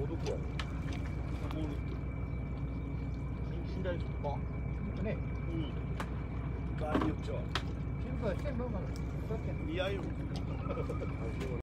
놓고 와. 신자리 좋다. 그래. 많이 없죠. 지금 쌤 먹으면 그렇게. 이 아이로.